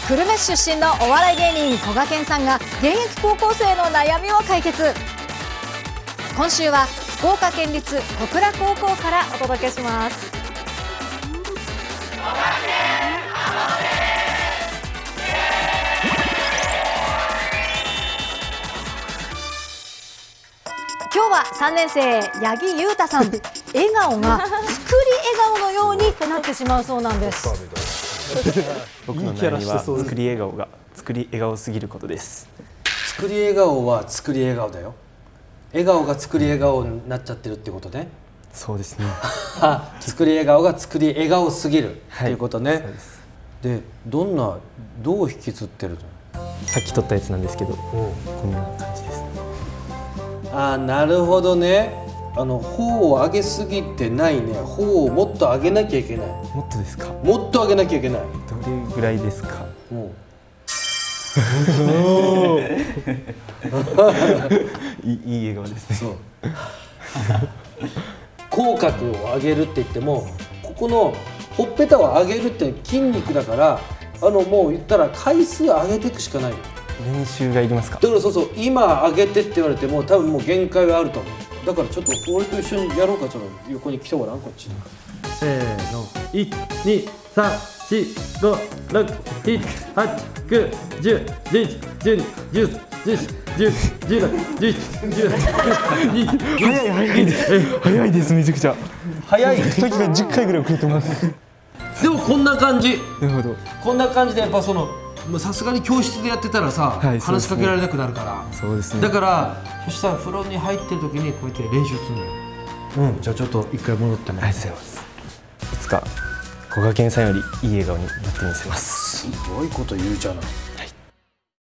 久留米市出身のお笑い芸人こがけんさんが現役高校生の悩みを解決。今週は福岡県立小倉高校からお届けします。今日は3年生八木優太さん、笑顔が作り笑顔のようになってしまうそうなんです。 僕の悩みは作り笑顔すぎることです。 作り笑顔は作り笑顔だよ。笑顔が作り笑顔になっちゃってるってことね。 そうですね。 作り笑顔が作り笑顔すぎるっていうことね。 そうです。 で、どう引きずってるの？ さっき撮ったやつなんですけど、こんな感じですね。 なるほどね。頬を上げすぎてないね。頬をもっと上げなきゃいけない。 もっとですか？ もっと上げなきゃいけない。 どれぐらいですか？いい笑顔ですね。 そう。口角を上げるって言っても、ここのほっぺたを上げるって筋肉だから、もう言ったら回数上げていくしかない。 練習がいりますか？ だからそう今上げてって言われても多分もう限界はあると思う。だからちょっと俺と一緒にやろうか。ちょっと横に来てごらん、こっちに。 せーの、1、2、3、4、5、6、7、8、9、10、11、12、13、14、15、16、17、18、19、 早いですめちゃくちゃ。 早い。 さっきから10回ぐらい遅れてます。 でもこんな感じ。 なるほど。 こんな感じでやっぱさすがに教室でやってたらさ、 はい、 話しかけられなくなるから。 そうですね。 だからそしたら風呂に入ってる時にこうやって練習するのよ。じゃあちょっと一回戻ってね。 ありがとうございます。いつかこがけんさんよりいい笑顔になってみせます。 すごいこと言うじゃない。